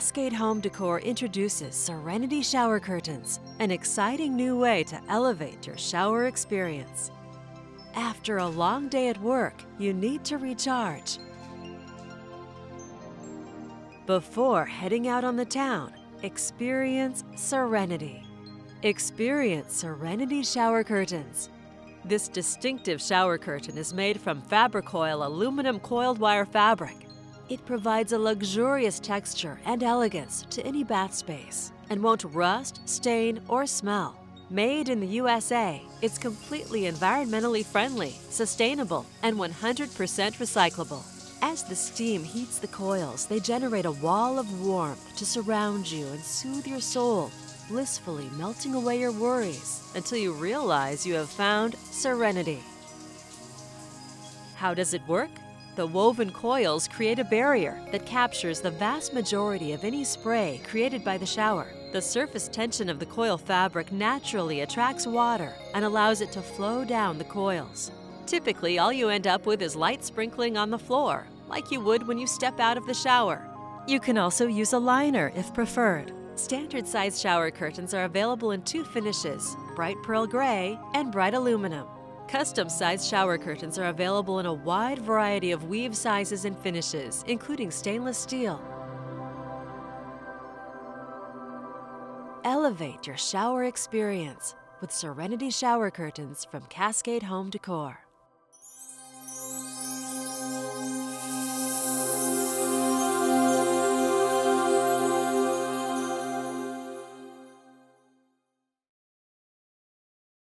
Cascade Home Décor introduces Serenity shower curtains, an exciting new way to elevate your shower experience. After a long day at work, you need to recharge. Before heading out on the town, experience Serenity. Experience Serenity shower curtains. This distinctive shower curtain is made from Fabricoil Aluminum coiled wire fabric. It provides a luxurious texture and elegance to any bath space and won't rust, stain, or smell. Made in the USA, it's completely environmentally friendly, sustainable, and 100% recyclable. As the steam heats the coils, they generate a wall of warmth to surround you and soothe your soul, blissfully melting away your worries until you realize you have found Serenity. How does it work? The woven coils create a barrier that captures the vast majority of any spray created by the shower. The surface tension of the coil fabric naturally attracts water and allows it to flow down the coils. Typically, all you end up with is light sprinkling on the floor, like you would when you step out of the shower. You can also use a liner if preferred. Standard size shower curtains are available in 2 finishes, bright pearl gray and bright aluminum. Custom-sized shower curtains are available in a wide variety of weave sizes and finishes, including stainless steel. Elevate your shower experience with Serenity shower curtains from Cascade Home Décor.